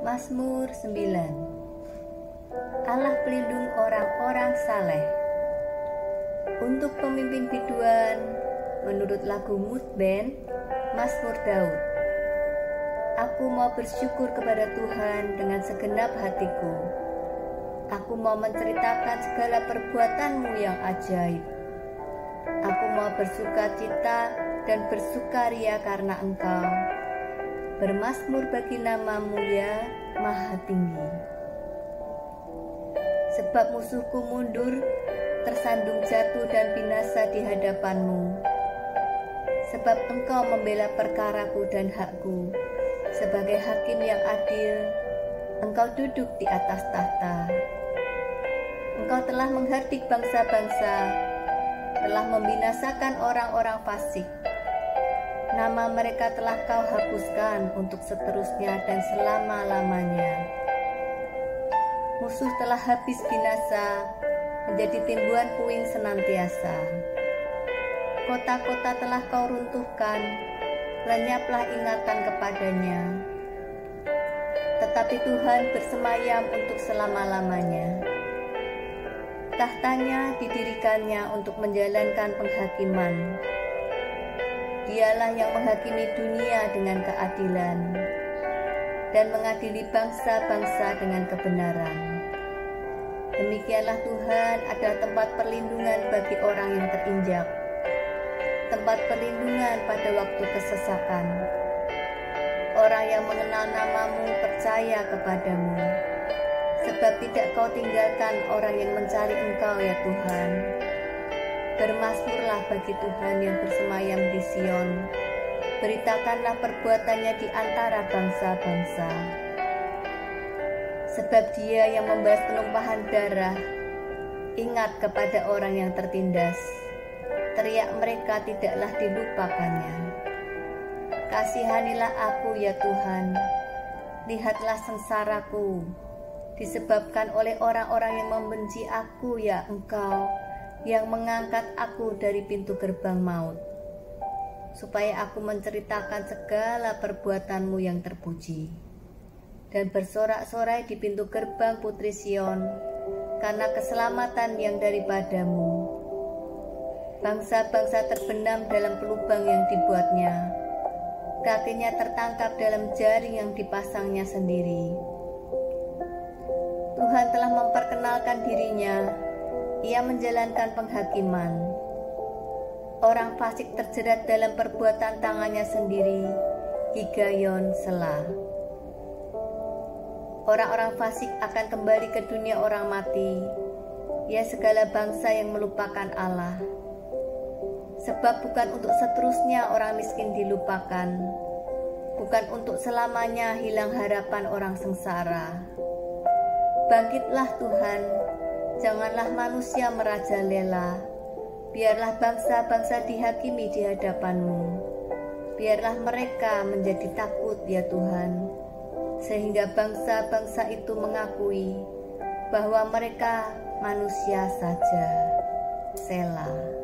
Mazmur 9. Allah pelindung orang-orang saleh. Untuk pemimpin biduan, menurut lagu Mudben, Mazmur Daud. Aku mau bersyukur kepada Tuhan dengan segenap hatiku. Aku mau menceritakan segala perbuatan-Mu yang ajaib. Aku mau bersuka cita dan bersukaria karena Engkau. Bermazmur bagi nama-Mu ya Maha Tinggi. Sebab musuhku mundur, tersandung jatuh dan binasa di hadapan-Mu. Sebab Engkau membela perkaraku dan hakku. Sebagai hakim yang adil, Engkau duduk di atas tahta. Engkau telah menghardik bangsa-bangsa, telah membinasakan orang-orang fasik. Nama mereka telah Kau hapuskan untuk seterusnya dan selama-lamanya. Musuh telah habis binasa, menjadi timbuhan puing senantiasa. Kota-kota telah Kau runtuhkan, lenyaplah ingatan kepadanya. Tetapi Tuhan bersemayam untuk selama-lamanya. Tahtanya didirikannya untuk menjalankan penghakiman. Dialah yang menghakimi dunia dengan keadilan dan mengadili bangsa-bangsa dengan kebenaran. Demikianlah Tuhan adalah tempat perlindungan bagi orang yang terinjak, tempat perlindungan pada waktu kesesakan. Orang yang mengenal nama-Mu percaya kepada-Mu, sebab tidak Kau tinggalkan orang yang mencari Engkau ya Tuhan. Bermazmurlah bagi Tuhan yang bersemayam di Sion. Beritakanlah perbuatannya di antara bangsa-bangsa. Sebab Dia yang membalas penumpahan darah, ingat kepada orang yang tertindas. Teriak mereka tidaklah dilupakannya. Kasihanilah aku ya Tuhan. Lihatlah sengsaraku, disebabkan oleh orang-orang yang membenci aku ya Engkau, yang mengangkat aku dari pintu gerbang maut, supaya aku menceritakan segala perbuatan-Mu yang terpuji, dan bersorak-sorai di pintu gerbang Putri Sion, karena keselamatan yang daripada-Mu. Bangsa-bangsa terbenam dalam pelubang yang dibuatnya, kakinya tertangkap dalam jaring yang dipasangnya sendiri. Tuhan telah memperkenalkan dirinya. Ia menjalankan penghakiman. Orang fasik terjerat dalam perbuatan tangannya sendiri. Higayon Selah. Orang-orang fasik akan kembali ke dunia orang mati. Ya segala bangsa yang melupakan Allah. Sebab bukan untuk seterusnya orang miskin dilupakan. Bukan untuk selamanya hilang harapan orang sengsara. Bangkitlah Tuhan. Janganlah manusia merajalela. Biarlah bangsa-bangsa dihakimi di hadapan-Mu. Biarlah mereka menjadi takut ya Tuhan, sehingga bangsa-bangsa itu mengakui bahwa mereka manusia saja. Selah.